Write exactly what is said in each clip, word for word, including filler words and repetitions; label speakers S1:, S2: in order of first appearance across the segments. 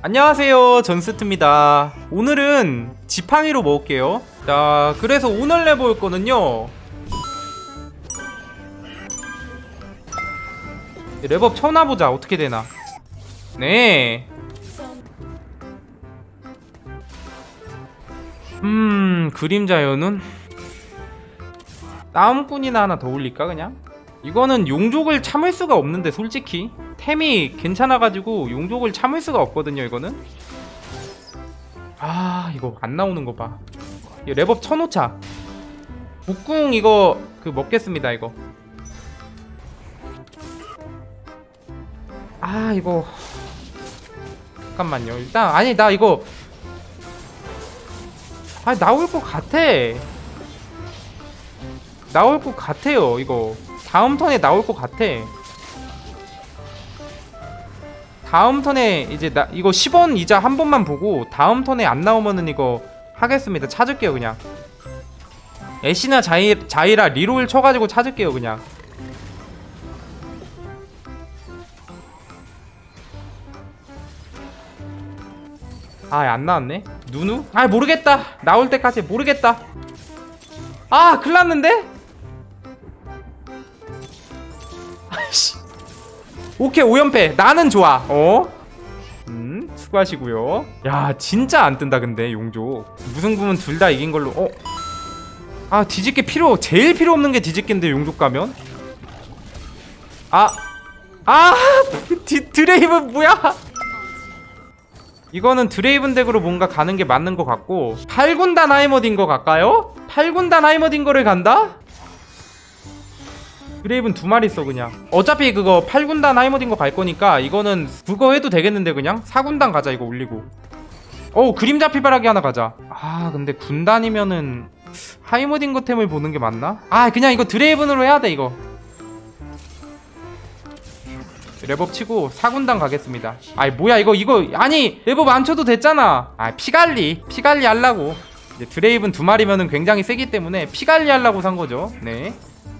S1: 안녕하세요, 전스트입니다. 오늘은 지팡이로 먹을게요. 자, 그래서 오늘 내볼 거는요, 랩업 쳐놔보자. 어떻게 되나. 네. 음... 그림자 연운? 싸움꾼이나 하나 더 올릴까 그냥? 이거는 용족을 참을 수가 없는데 솔직히 템이 괜찮아가지고 용족을 참을 수가 없거든요. 이거는 아, 이거 안 나오는 거 봐. 랩업 쳐놓자. 복궁 이거 그 먹겠습니다. 이거 아, 이거 잠깐만요. 일단 아니 나 이거 아, 나올 것 같아. 나올 것 같아요. 이거 다음 턴에 나올 것 같아. 다음 턴에 이제 나 이거 십 원 이자 한 번만 보고 다음 턴에 안 나오면은 이거 하겠습니다. 찾을게요 그냥. 애쉬나 자이, 자이라 리롤 쳐가지고 찾을게요 그냥. 아, 안 나왔네. 누누? 아, 모르겠다. 나올 때까지 모르겠다. 아, 큰일 났는데? 아이씨. 오케이, 오 연패. 나는 좋아. 어? 음, 수고하시고요. 야, 진짜 안 뜬다 근데 용조. 무승부면 둘 다 이긴 걸로. 어? 아, 뒤집기 필요, 제일 필요 없는 게 뒤집기인데 용족 가면? 아, 아, 디, 드레이브 뭐야? 이거는 드레이븐 덱으로 뭔가 가는 게 맞는 것 같고, 팔 군단 하이머딘 거 갈까요? 팔 군단 하이머딘 거를 간다? 드레이븐 두 마리 써 그냥. 어차피 그거 팔 군단 하이머딘 거 갈 거니까 이거는 그거 해도 되겠는데 그냥? 사 군단 가자 이거 올리고. 어우, 그림자 피바라기 하나 가자. 아, 근데 군단이면은 하이머딘 거 템을 보는 게 맞나? 아, 그냥 이거 드레이븐으로 해야 돼 이거. 랩업 치고 사 군단 가겠습니다. 아이 뭐야 이거 이거 아니 랩업 안 쳐도 됐잖아. 아, 피관리 피관리 하려고. 이제 드레이븐 두 마리면은 굉장히 세기 때문에 피관리 하려고 산 거죠. 네.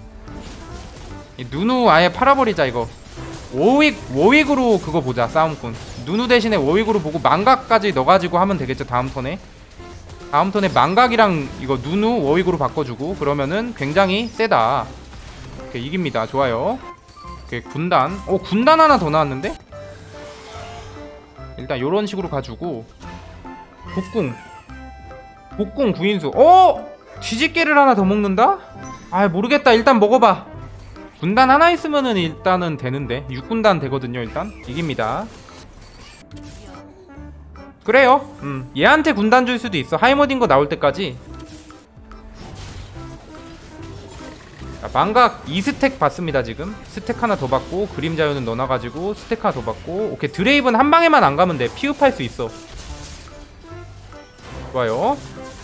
S1: 이 누누 아예 팔아버리자 이거. 워윅 워윅으로 그거 보자. 싸움꾼 누누 대신에 워윅으로 보고 망각까지 넣어가지고 하면 되겠죠. 다음 턴에 다음 턴에 망각이랑 이거 누누 워윅으로 바꿔주고 그러면은 굉장히 세다. 오케이, 이깁니다. 좋아요. 오케이, 군단. 어, 군단 하나 더 나왔는데? 일단 요런 식으로 가지고 복궁 복궁 구인수. 어? 뒤집개를 하나 더 먹는다? 아, 모르겠다. 일단 먹어봐. 군단 하나 있으면은 일단은 되는데 육 군단 되거든요. 일단 이깁니다. 그래요. 음, 얘한테 군단 줄 수도 있어. 하이머딘 거 나올 때까지. 자, 망각 이 스택 받습니다. 지금 스택 하나 더 받고 그림자유는 넣어놔가지고 스택 하나 더 받고. 오케이, 드레이븐 한 방에만 안 가면 돼. 피흡할 수 있어. 좋아요.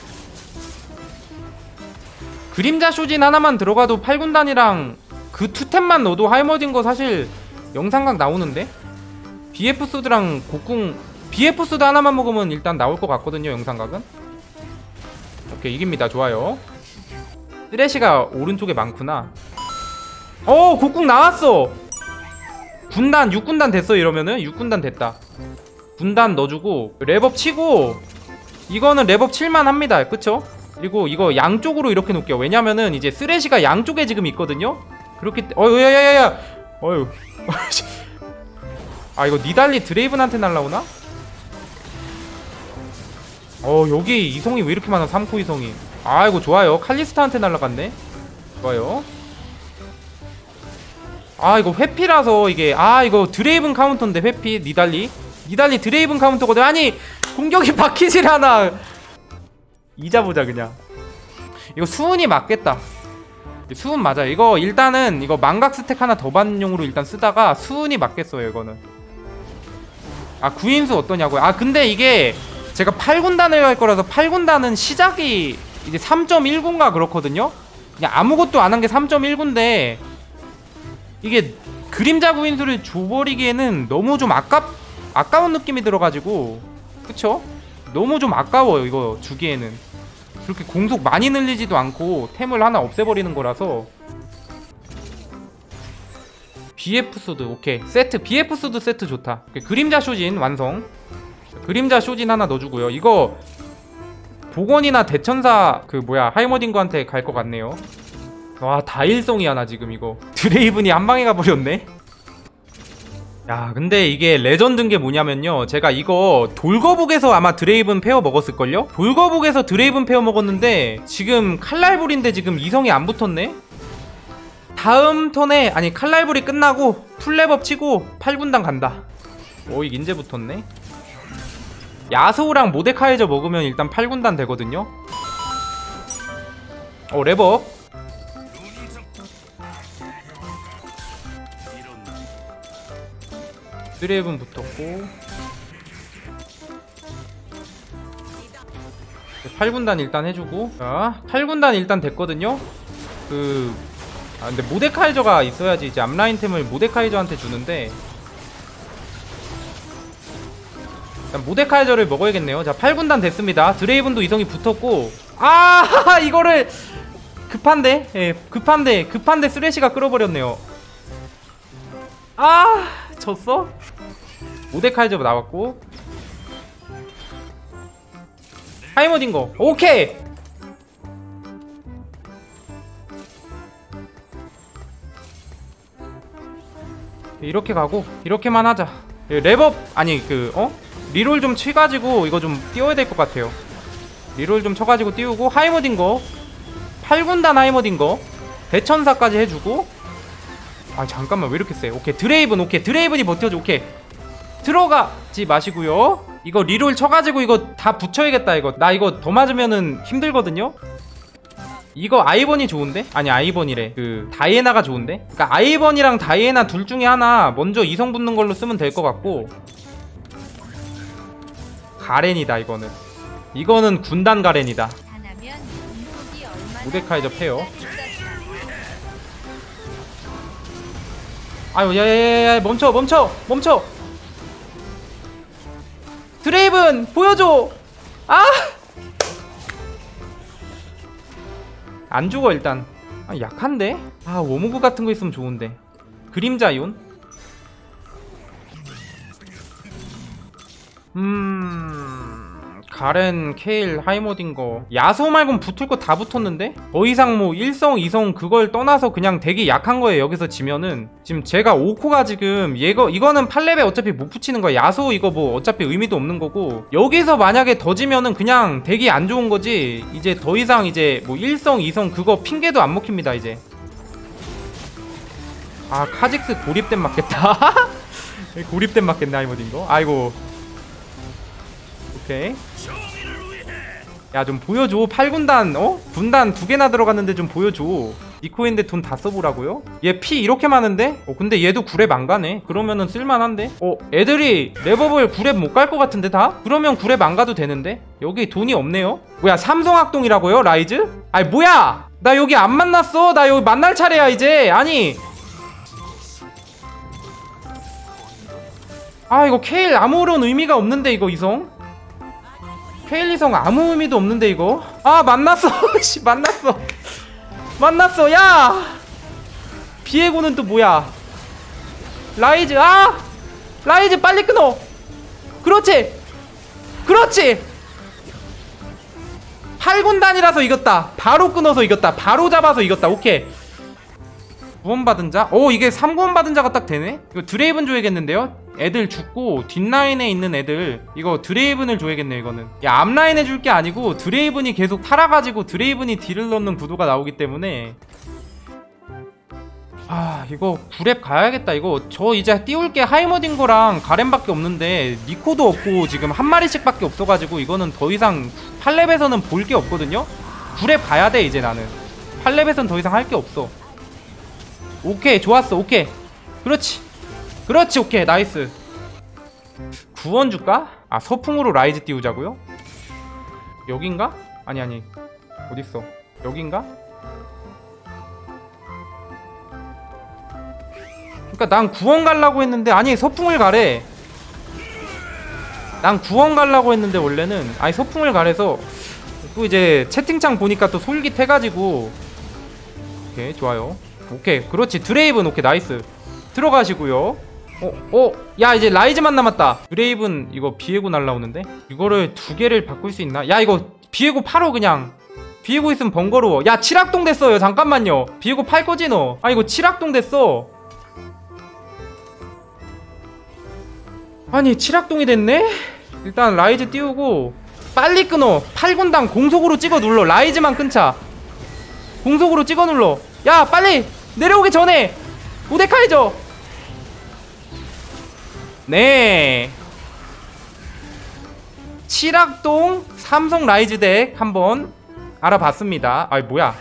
S1: 그림자 쇼진 하나만 들어가도 팔 군단이랑 그 투템만 넣어도 하이머딘 거 사실 영상각 나오는데? 비에프 소드랑 곡궁 비에프 소드 하나만 먹으면 일단 나올 것 같거든요. 영상각은. 오케이, 이깁니다. 좋아요. 쓰레쉬가 오른쪽에 많구나. 어, 곡궁 나왔어. 군단 육 군단 됐어. 이러면은 육 군단 됐다. 군단 넣어주고 랩업 치고. 이거는 랩업 칠만 합니다. 그쵸? 그리고 이거 양쪽으로 이렇게 놓을게요. 왜냐면은 이제 쓰레쉬가 양쪽에 지금 있거든요. 그렇기 때문에 어휴, 야야야야. 어휴. 아, 이거 니달리 드레이븐한테 날라오나? 어, 여기 이성이 왜 이렇게 많아? 삼 코 이성이. 아이고, 좋아요. 칼리스타한테 날라갔네. 좋아요. 아, 이거 회피라서 이게. 아, 이거 드레이븐 카운터인데 회피. 니달리 니달리 드레이븐 카운터거든. 아니, 공격이 박히질 않아. 이자 보자 그냥. 이거 수은이 맞겠다. 수은 맞아요. 이거 일단은 이거 망각 스택 하나 더 받는용으로 일단 쓰다가 수은이 맞겠어요 이거는. 아, 구인수 어떠냐고요? 아, 근데 이게 제가 팔 군단을 갈 거라서 팔 군단은 시작이 이제 삼 점 일구인가 그렇거든요? 그냥 아무것도 안 한 게 삼 점 일구인데 이게 그림자 구인수를 줘버리기에는 너무 좀 아깝, 아까운 느낌이 들어가지고. 그쵸? 너무 좀 아까워요 이거 주기에는. 그렇게 공속 많이 늘리지도 않고 템을 하나 없애버리는 거라서. 비에프 소드 오케이 세트. 비에프 소드 세트 좋다. 오케이, 그림자 쇼진 완성. 그림자 쇼진 하나 넣어주고요. 이거 복원이나 대천사 그 뭐야 하이머딩거한테 갈 것 같네요. 와 다일성이야 나 지금 이거. 드레이븐이 한방에 가버렸네. 야 근데 이게 레전드인 게 뭐냐면요, 제가 이거 돌거북에서 아마 드레이븐 페어 먹었을걸요? 돌거북에서 드레이븐 페어 먹었는데 지금 칼날불인데 지금 이성이 안 붙었네? 다음 턴에 아니 칼날불이 끝나고 풀랩업 치고 팔 군단 간다. 오 이게 인제 붙었네. 야소우랑 모데카이저 먹으면 일단 팔 군단 되거든요. 어 랩업. 드레이븐 붙었고 팔 군단 일단 해주고. 자 팔 군단 일단 됐거든요. 그 아 근데 모데카이저가 있어야지 이제 앞라인템을 모데카이저한테 주는데 일단 모데카이저를 먹어야겠네요. 자 팔 군단 됐습니다. 드레이븐도 이성이 붙었고. 아 이거를 급한데 예 급한데 급한데 쓰레쉬가 끌어버렸네요. 아 졌어? 모데카이저 나왔고 하이머딩거 오케이. 이렇게 가고 이렇게만 하자. 랩업 아니 그 어? 리롤 좀 치가지고 이거 좀 띄워야 될 것 같아요. 리롤 좀 쳐가지고 띄우고 하이머딩거 팔 군단 하이머딩거 대천사까지 해주고. 아 잠깐만 왜 이렇게 세. 오케이 드레이븐 오케이 드레이븐이 버텨줘. 오케이 들어가지 마시고요. 이거 리롤 쳐가지고 이거 다 붙여야겠다. 이거 나 이거 더 맞으면은 힘들거든요. 이거 아이번이 좋은데? 아니 아이번이래 그 다이애나가 좋은데? 그니까 아이번이랑 다이애나 둘 중에 하나 먼저 이성 붙는 걸로 쓰면 될 것 같고. 가렌이다 이거는. 이거는 군단 가렌이다. 모데카이저 페어. 아유 야야야야 멈춰 멈춰 멈춰. 드레이븐 보여줘. 아! 안 죽어 일단. 아 약한데? 아 워무브 같은 거 있으면 좋은데. 그림자이온? 음... 가렌, 케일, 하이머딩거 야소 말곤 붙을 거 다 붙었는데? 더 이상 뭐 일성, 이성 그걸 떠나서 그냥 되게 약한 거예요. 여기서 지면은 지금 제가 오 코가 지금 얘거 이거는 팔 렙에 어차피 못 붙이는 거야. 야소 이거 뭐 어차피 의미도 없는 거고 여기서 만약에 더 지면은 그냥 되게 안 좋은 거지. 이제 더 이상 이제 뭐 일성, 이성 그거 핑계도 안 먹힙니다 이제. 아 카직스 고립된 맞겠다. 고립된 맞겠네 하이머딩거. 아이고 오케이. 야 좀 보여줘. 팔 군단 어? 분단 두 개나 들어갔는데 좀 보여줘. 니코인데 돈 다 써보라고요? 얘 피 이렇게 많은데? 어 근데 얘도 구 렙 안 가네. 그러면은 쓸만한데? 어 애들이 랩업을 구 렙 못 갈 것 같은데 다? 그러면 구 렙 안 가도 되는데? 여기 돈이 없네요? 뭐야 삼성학동이라고요? 라이즈? 아니 뭐야 나 여기 안 만났어. 나 여기 만날 차례야 이제. 아니 아 이거 케일 아무런 의미가 없는데 이거 이성? 케일 이성 아무 의미도 없는데 이거? 아 만났어. 씨 만났어 만났어. 야 비에고는 또 뭐야. 라이즈 아 라이즈 빨리 끊어. 그렇지 그렇지. 팔 군단이라서 이겼다. 바로 끊어서 이겼다. 바로 잡아서 이겼다. 오케이 구원받은 자? 오 이게 삼 구원 받은 자가 딱 되네? 이거 드레이븐 줘야겠는데요? 애들 죽고 뒷라인에 있는 애들 이거 드레이븐을 줘야겠네 이거는. 야 앞라인에 줄 게 아니고 드레이븐이 계속 팔아가지고 드레이븐이 딜을 넣는 구도가 나오기 때문에 아 이거 구 렙 가야겠다. 이거 저 이제 띄울게 하이머딩거랑 가렌밖에 없는데 니코도 없고 지금 한 마리씩 밖에 없어가지고 이거는 더 이상 팔 렙에서는 볼 게 없거든요? 구 렙 가야돼 이제 나는. 팔 렙에서는 더 이상 할 게 없어. 오케이 좋았어. 오케이 그렇지 그렇지. 오케이 나이스. 구원 줄까? 아 서풍으로 라이즈 띄우자고요? 여긴가? 아니 아니 어딨어 여긴가? 그니까 난 구원 가려고 했는데 아니 서풍을 가래. 난 구원 가려고 했는데 원래는 아니 서풍을 가래서 또 이제 채팅창 보니까 또 솔깃해가지고. 오케이 좋아요. 오케이 그렇지 드레이븐. 오케이 나이스. 들어가시고요. 어? 어? 야 이제 라이즈만 남았다. 드레이븐 이거 비에고 날라오는데? 이거를 두 개를 바꿀 수 있나? 야 이거 비에고 팔어 그냥. 비에고 있으면 번거로워. 야 칠학동 됐어요. 잠깐만요. 비에고 팔 거지 너? 아 이거 칠학동 됐어. 아니 칠학동이 됐네? 일단 라이즈 띄우고 빨리 끊어. 팔 군당 공속으로 찍어 눌러. 라이즈만 끊자. 공속으로 찍어 눌러. 야 빨리 내려오기 전에 우데카이저. 네 칠학동 삼성 라이즈 덱 한번 알아봤습니다. 아이 뭐야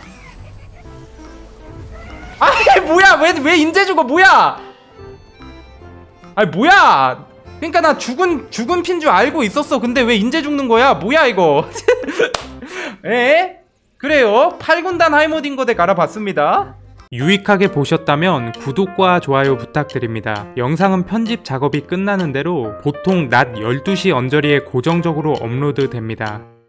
S1: 아이 뭐야 왜, 왜 인제 죽어 뭐야 아이 뭐야 그니까 나 죽은 죽은 핀 줄 알고 있었어. 근데 왜 인제 죽는 거야 뭐야 이거 에? 그래요 팔 군단 하이모딩거 덱 알아봤습니다. 유익하게 보셨다면 구독과 좋아요 부탁드립니다. 영상은 편집 작업이 끝나는 대로 보통 낮 열두 시 언저리에 고정적으로 업로드 됩니다.